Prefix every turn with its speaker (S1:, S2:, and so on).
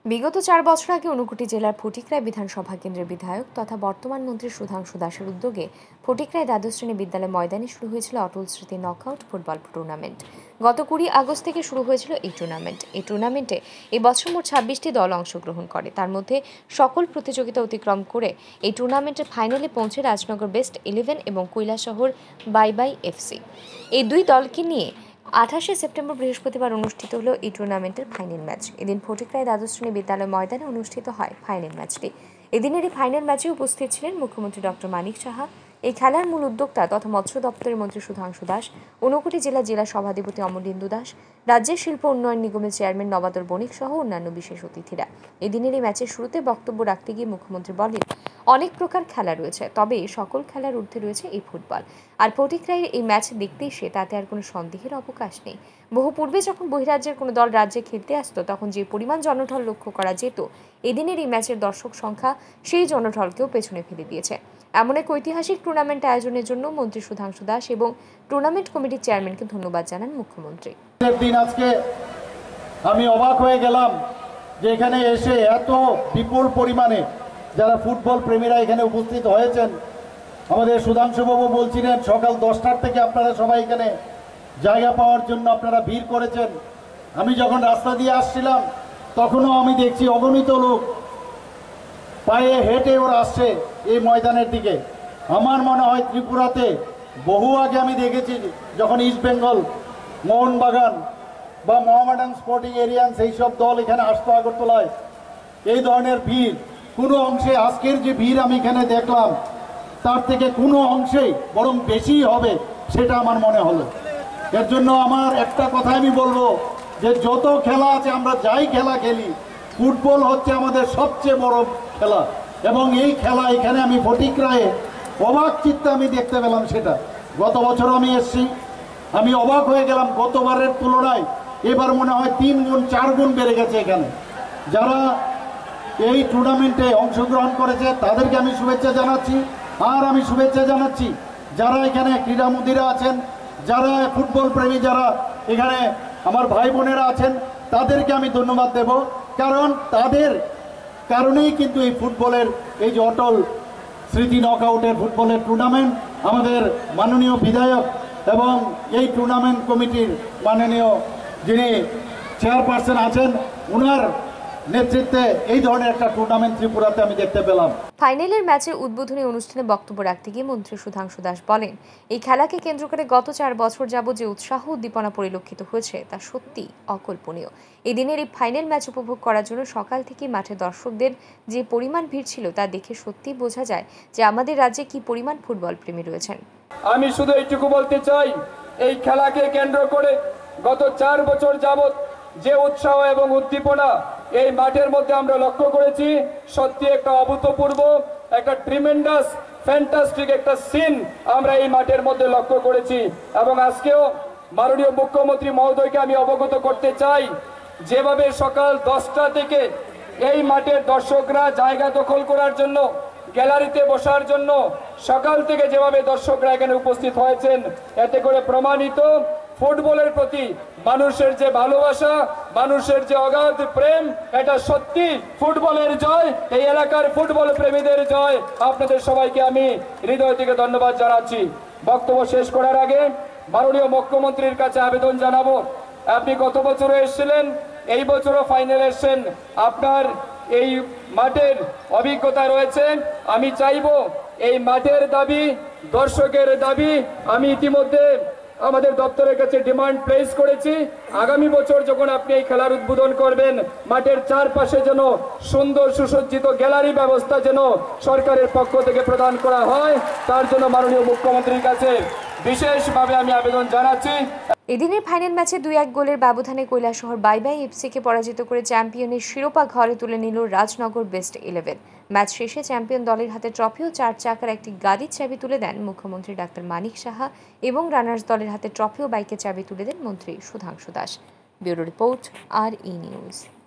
S1: বিগত ৪ বছর আগে ঊনকোটি জেলার ফটিকরায় বিধানসভা কেন্দ্রের বিধায়ক তথা বর্তমান মন্ত্রী সুধাংশু দাসের উদ্যোগে ফটিকরায় দ্বাদশ শ্রেণী বিদ্যালয় ময়দানে শুরু হয়েছিল অটল স্মৃতি নকআউট ফুটবল টুর্নামেন্ট। গত ২০ আগস্ট থেকে শুরু হয়েছিল এই টুর্নামেন্টে এই বছর মোট ২৬টি দল অংশগ্রহণ করে। তার মধ্যে সকল প্রতিযোগিতা অতিক্রম করে এই টুর্নামেন্টের ফাইনালে পৌঁছে রাজনগর বেস্ট 11 এবং কৈলাসহর বাই এফসি। এই দুই দলকে নিয়ে ২৮ সেপ্টেম্বর বৃহস্পতিবার অনুষ্ঠিত হলো এই টুর্নামেন্টের ফাইনাল ম্যাচ। এদিন ফটিকরায় দ্বাদশ শ্রেণী বিদ্যালয় ময়দানে অনুষ্ঠিত হয় ফাইনাল ম্যাচটি। এদিনের এই ফাইনাল ম্যাচে উপস্থিত ছিলেন মুখ্যমন্ত্রী ডক্টর মানিক সাহা, এই খেলার মূল উদ্যোক্তা তথা মৎস্য দপ্তরের মন্ত্রী সুধাংশু দাস, ঊনকোটি জেলা সভাধিপতি অমলেন্দু দাস, রাজ্যের শিল্প উন্নয়ন নিগমের চেয়ারম্যান নবাদর বণিক সহ অন্যান্য বিশেষ অতিথিরা। এদিনের এই ম্যাচের শুরুতে বক্তব্য রাখতে গিয়ে মুখ্যমন্ত্রী বলেন, অনেক প্রকার খেলা রয়েছে, তবে সকল খেলার ঊর্ধ্বে রয়েছে এই ফুটবল। আর ফটিকরায়ের এই ম্যাচ দেখতে এসে তাতে আর কোনো সন্দেহের অবকাশ নেই। বহু পূর্বে যখন বহিরাজ্যের কোনো দল রাজ্যে খেলতে আসতো তখন যে পরিমাণ জনঢল লক্ষ্য করা যেত, এদিনের এই ম্যাচের দর্শক সংখ্যা সেই জনঢলকেও পেছনে ফেলে দিয়েছে। এমন এক ঐতিহাসিক টুর্নামেন্ট আয়োজনের জন্য মন্ত্রী সুধাংশু দাস এবং টুর্নামেন্ট কমিটির চেয়ারম্যানকে ধন্যবাদ জানান মুখ্যমন্ত্রী।
S2: আজকে আমি অবাক হয়ে গেলাম যে এখানে এসে এত বিপুল পরিমাণে যারা ফুটবল প্রেমীরা এখানে উপস্থিত হয়েছেন। আমাদের সুধাংশুবাবু বলছিলেন সকাল 10টার থেকে আপনারা সবাই এখানে জায়গা পাওয়ার জন্য আপনারা ভিড় করেছেন। আমি যখন রাস্তা দিয়ে আসছিলাম তখনও আমি দেখছি অগণিত লোক পায়ে হেঁটে ওরা আসছে এই ময়দানের দিকে। আমার মনে হয় ত্রিপুরাতে বহু আগে আমি দেখেছি যখন ইস্ট বেঙ্গল, মোহনবাগান বা মোহামেডান স্পোর্টিং এরিয়ান্স এইসব দল এখানে আসতো আগরতলায়, এই ধরনের ভিড় কোনো অংশে আজকের যে ভিড় আমি এখানে দেখলাম তার থেকে কোনো অংশেই বরং বেশি হবে, সেটা আমার মনে হলো। এর জন্য আমার একটা কথা আমি বলবো যে যত খেলা আছে আমরা যাই খেলা খেলি, ফুটবল হচ্ছে আমাদের সবচেয়ে বড় খেলা। এবং এই খেলা এখানে আমি ফটিকরায়ে অবাক চিত্তে আমি দেখতে পেলাম। সেটা গত বছর আমি এসেছি, আমি অবাক হয়ে গেলাম। গতবারের তুলনায় এবার মনে হয় 3 গুণ 4 গুণ বেড়ে গেছে। এখানে যারা এই টুর্নামেন্টে অংশগ্রহণ করেছে তাদেরকে আমি শুভেচ্ছা জানাচ্ছি। আর আমি শুভেচ্ছা জানাচ্ছি যারা এখানে ক্রীড়ামন্ত্রীরা আছেন, যারা ফুটবল প্রেমী যারা এখানে আমার ভাই বোনেরা আছেন, তাদেরকে আমি ধন্যবাদ দেব। কারণ তাদের কারণেই কিন্তু এই ফুটবলের এই যে অটল স্মৃতি নকআউটের ফুটবলের টুর্নামেন্ট আমাদের মাননীয় বিধায়ক এবং এই টুর্নামেন্ট কমিটির মাননীয় যিনি চেয়ারপারসন আছেন, ওনার নেতৃত্বে এই ধরনের একটা টুর্নামেন্ট ত্রিপুরাতে আমি দেখতে পেলাম।
S1: ফাইনালের ম্যাচের উদ্বোধনী অনুষ্ঠানে বক্তব্য রাখতে গিয়ে মন্ত্রী সুধাংশু দাস বলেন, এই খেলাকে কেন্দ্র করে গত 4 বছর যাবত যে উৎসাহ উদ্দীপনা পরিলক্ষিত হয়েছে তা সত্যি অকল্পনীয়। এই দিনের এই ফাইনাল ম্যাচ উপভোগ করার জন্য সকাল থেকে মাঠে দর্শকদের যে পরিমাণ ভিড় ছিল তা দেখে সত্যিই বোঝা যায় যে আমাদের রাজ্যে কি পরিমাণ ফুটবল প্রেমী রয়েছেন।
S3: আমি শুধু এইটুকু বলতে চাই, এই খেলাকে কেন্দ্র করে গত 4 বছর যাবত যে উৎসাহ এবং উদ্দীপনা এই মাঠের মধ্যে আমরা লক্ষ্য করেছি, সত্যি একটা অভূতপূর্ব, একটা ট্রিমেন্ডাস ফ্যান্টাস্টিক একটা সিন আমরা এই মাঠের মধ্যে লক্ষ্য করেছি। এবং আজকেও মাননীয় মুখ্যমন্ত্রী মহোদয়কে আমি অবগত করতে চাই, যেভাবে সকাল 10টা থেকে এই মাঠের দর্শকরা জায়গা দখল করার জন্য, গ্যালারিতে বসার জন্য সকাল থেকে যেভাবে দর্শকরা এখানে উপস্থিত হয়েছেন, এতে করে প্রমাণিত ফুটবলের প্রতি মানুষের যে ভালোবাসা, মানুষের যে অগাধ প্রেম, এটা সত্যি ফুটবলের জয়, এই এলাকার ফুটবল প্রেমীদের জয়। আপনাদের সবাইকে আমি হৃদয় থেকে ধন্যবাদ জানাচ্ছি। বক্তব্য শেষ করার আগে মাননীয় মুখ্যমন্ত্রীর কাছে আবেদন জানাবো, আপনি গত বছরও এসেছিলেন, এই বছরও ফাইনালে এসেছেন, আপনার এই মাঠের অভিজ্ঞতা রয়েছে। আমি চাইবো এই মাঠের দাবি, দর্শকের দাবি আমি ইতিমধ্যে আমাদের দপ্তরের কাছে ডিমান্ড প্লেস করেছি। আগামী বছর যখন আপনি এই খেলার উদ্বোধন করবেন, মাঠের চারপাশে যেন সুন্দর সুসজ্জিত গ্যালারি ব্যবস্থা যেন সরকারের পক্ষ থেকে প্রদান করা হয়, তার জন্য মাননীয় মুখ্যমন্ত্রীর কাছে বিশেষভাবে আমি আবেদন জানাচ্ছি।
S1: এদিনের ফাইনাল ম্যাচে 2-1 গোলের ব্যবধানে কৈলাসহর বাই এফসিকে পরাজিত করে চ্যাম্পিয়নের শিরোপা ঘরে তুলে নিল রাজনগর বেস্ট 11। ম্যাচ শেষে চ্যাম্পিয়ন দলের হাতে ট্রফি ও 4 চাকার একটি গাড়ির চাবি তুলে দেন মুখ্যমন্ত্রী ডাক্তার মানিক সাহা এবং রানার্স দলের হাতে ট্রফি ও বাইকের চাবি তুলে দেন মন্ত্রী Sudhanshu Das. Bureau report, RE news.